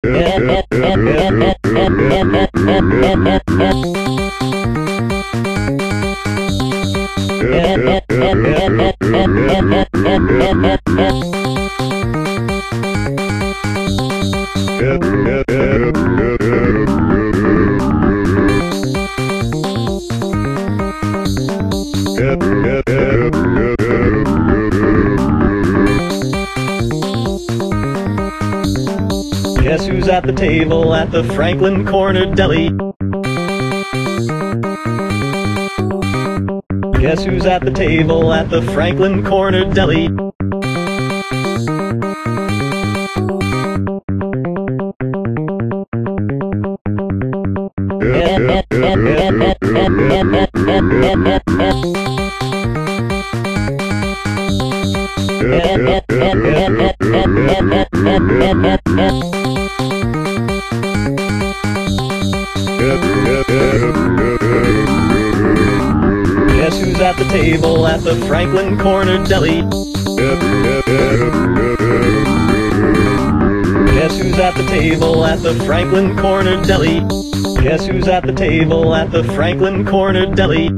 Guess who's at the table at the Franklin Corner Deli? Guess who's at the table at the Franklin Corner Deli? Guess who's at the table at the Franklin Corner Deli? Guess who's at the table at the Franklin Corner Deli? Guess who's at the table at the Franklin Corner Deli?